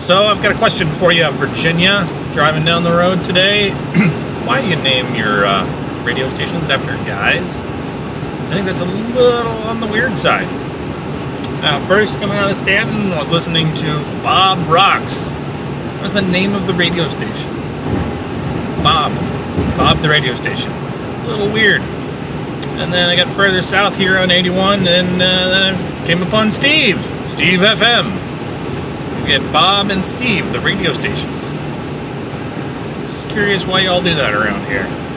So I've got a question for you, Virginia. Driving down the road today, why do you name your radio stations after guys? I think that's a little on the weird side. Now, first coming out of Stanton, I was listening to Bob Rocks. What was the name of the radio station? Bob the radio station. A little weird. And then I got further south here on 81, and then I came upon Steve FM. You get Bob and Steve, the radio stations. Just curious why y'all do that around here.